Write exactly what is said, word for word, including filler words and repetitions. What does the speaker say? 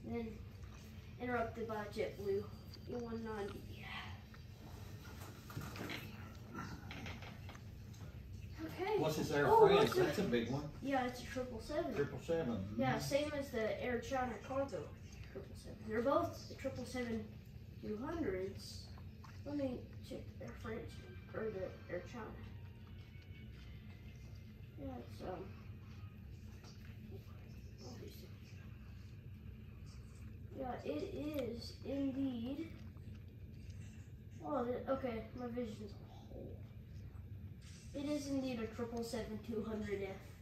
and then interrupted by JetBlue E one ninety. Okay. What's this Air Oh, France? what's it? That's a big one. Yeah, it's a triple seven. Triple seven. Yeah, same as the Air China Cargo triple seven. They're both the triple seven two hundreds. Let me check Air France or the Air China. Yeah, it's um. Yeah, it is indeed. Oh, okay, my vision's a whole. It is indeed a triple seven two hundred F.